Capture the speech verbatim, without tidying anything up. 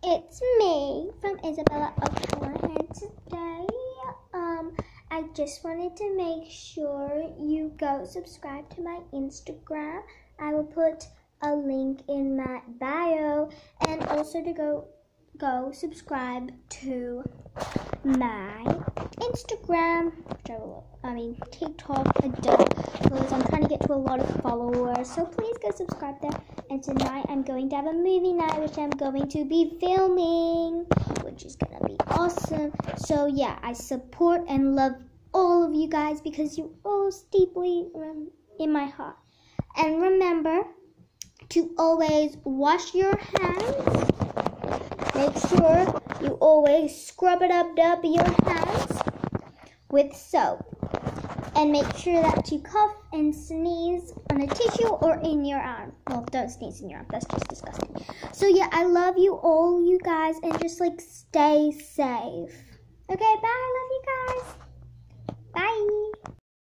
it's me from Isabella O'Connor, and today um I just wanted to make sure you go subscribe to my Instagram. I will put a link in my bio, and also to go go subscribe to my Instagram, which I will, I mean TikTok, because I'm trying to get to a lot of followers, so please go subscribe there. And tonight I'm going to have a movie night, which I'm going to be filming, which is gonna be awesome. So yeah, I support and love all of you guys because you're all deeply in my heart. And remember to always wash your hands. Make sure you always scrub it up, up your hands with soap. And make sure that you cough and sneeze on a tissue or in your arm. Well, don't sneeze in your arm. That's just disgusting. So yeah, I love you all, you guys, and just like stay safe. Okay, bye. I love you guys.